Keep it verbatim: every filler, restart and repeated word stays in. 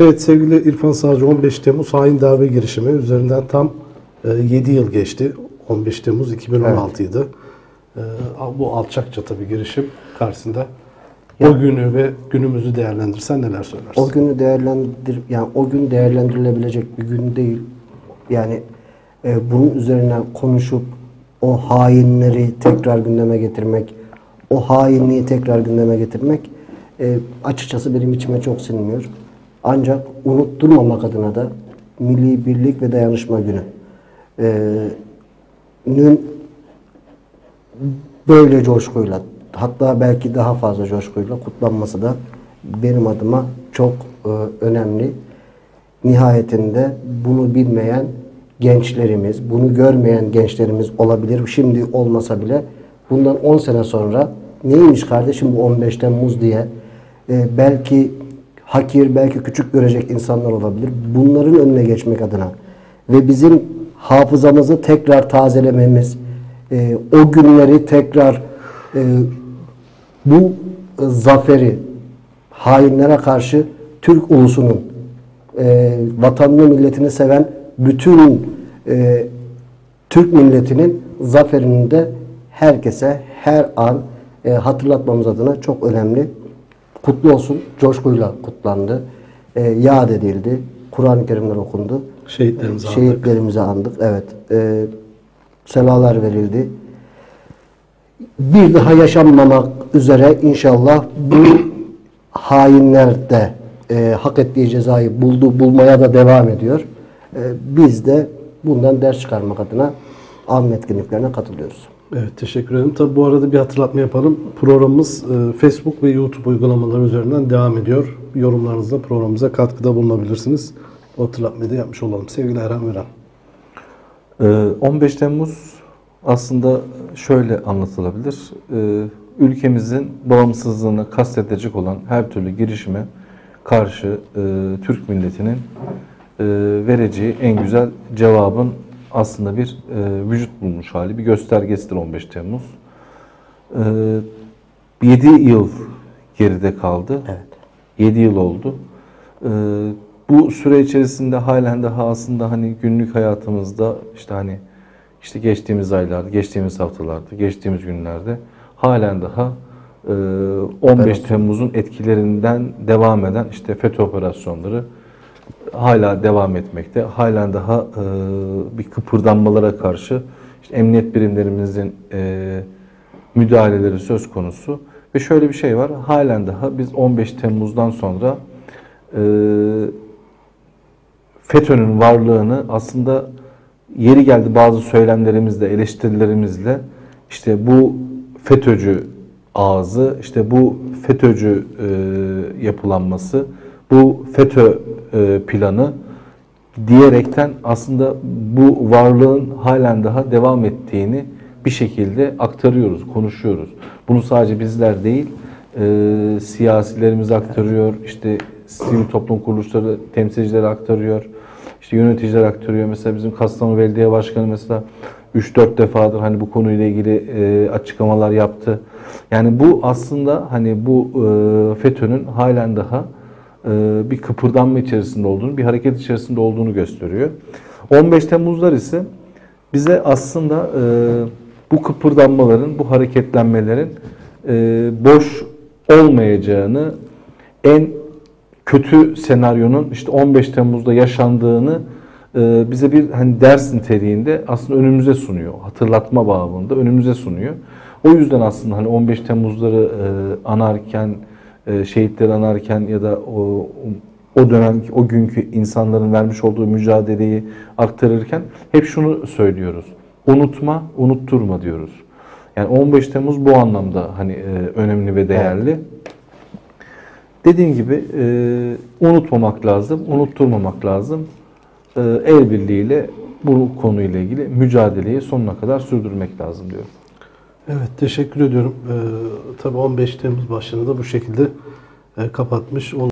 Evet sevgili İrfan Savcı, on beş Temmuz hain darbe girişimi üzerinden tam yedi yıl geçti. on beş Temmuz iki bin on altıydı. Evet. Bu alçakça tabii girişim karşısında yani, o günü ve günümüzü değerlendirsen neler söylersin? O günü değerlendir yani o gün değerlendirilebilecek bir gün değil. Yani e, bunun üzerine konuşup o hainleri tekrar gündeme getirmek, o hainliği tekrar gündeme getirmek e, açıkçası benim içime çok sinmiyor. Ancak unutturmamak adına da Milli Birlik ve Dayanışma Günü e, nün böyle coşkuyla, hatta belki daha fazla coşkuyla kutlanması da benim adıma çok e, önemli. Nihayetinde bunu bilmeyen gençlerimiz, bunu görmeyen gençlerimiz olabilir. Şimdi olmasa bile bundan on sene sonra neymiş kardeşim bu on beş Temmuz diye e, belki hakir, belki küçük görecek insanlar olabilir. Bunların önüne geçmek adına ve bizim hafızamızı tekrar tazelememiz, e, o günleri tekrar e, bu e, zaferi hainlere karşı Türk ulusunun e, vatanını, milletini seven bütün e, Türk milletinin zaferini de herkese her an e, hatırlatmamız adına çok önemli. Kutlu olsun. Coşkuyla kutlandı. E, yad edildi. Kur'an-ı Kerimler okundu. Şehitlerimizi andık. Şehitlerimizi andık. Evet. E, selalar verildi. Bir daha yaşanmamak üzere inşallah bu hainler de e, hak ettiği cezayı buldu, bulmaya da devam ediyor. E, biz de bundan ders çıkarmak adına an etkinliklerine katılıyoruz. Evet, teşekkür ederim. Tabi bu arada bir hatırlatma yapalım. Programımız e, Facebook ve YouTube uygulamaları üzerinden devam ediyor. Yorumlarınızla programımıza katkıda bulunabilirsiniz. O hatırlatmayı da yapmış olalım. Sevgili Erhan Veren. on beş Temmuz aslında şöyle anlatılabilir. Ülkemizin bağımsızlığını kastedecek olan her türlü girişime karşı Türk milletinin vereceği en güzel cevabın aslında bir vücut bulmuş hali, bir göstergesidir on beş Temmuz. yedi yıl geride kaldı. Evet. yedi yıl oldu. Bu süre içerisinde halen daha aslında hani günlük hayatımızda işte hani işte geçtiğimiz aylarda, geçtiğimiz haftalarda, geçtiğimiz günlerde halen daha on beş Temmuz'un etkilerinden devam eden işte FETÖ operasyonları hala devam etmekte. Halen daha bir kıpırdanmalara karşı işte emniyet birimlerimizin müdahaleleri söz konusu. Ve şöyle bir şey var. Halen daha biz on beş Temmuz'dan sonra FETÖ'nün varlığını aslında yeri geldi bazı söylemlerimizle, eleştirilerimizle işte bu FETÖ'cü ağzı, işte bu FETÖ'cü e, yapılanması, bu FETÖ e, planı diyerekten aslında bu varlığın halen daha devam ettiğini bir şekilde aktarıyoruz, konuşuyoruz. Bunu sadece bizler değil, e, siyasilerimiz aktarıyor, işte sivil toplum kuruluşları temsilcileri aktarıyor, işte yöneticiler aktarıyor. Mesela bizim Kastamonu Belediye Başkanı mesela üç dört defadır hani bu konuyla ilgili e, açıklamalar yaptı. Yani bu aslında hani bu e, FETÖ'nün halen daha e, bir kıpırdanma içerisinde olduğunu, bir hareket içerisinde olduğunu gösteriyor. on beş Temmuzlar ise bize aslında e, bu kıpırdanmaların, bu hareketlenmelerin e, boş olmayacağını, en kötü senaryonun işte on beş Temmuz'da yaşandığını e, bize bir hani ders niteliğinde aslında önümüze sunuyor. Hatırlatma babında önümüze sunuyor. O yüzden aslında hani on beş Temmuz'ları e, anarken, e, şehitleri anarken ya da o o dönem o günkü insanların vermiş olduğu mücadeleyi aktarırken hep şunu söylüyoruz. Unutma, unutturma diyoruz. Yani on beş Temmuz bu anlamda hani e, önemli ve değerli. Evet. Dediğim gibi e, unutmamak lazım, unutturmamak lazım. E, el birliğiyle bu konuyla ilgili mücadeleyi sonuna kadar sürdürmek lazım diyorum. Evet, teşekkür ediyorum. Ee, tabii on beş Temmuz başlığını da bu şekilde e, kapatmış.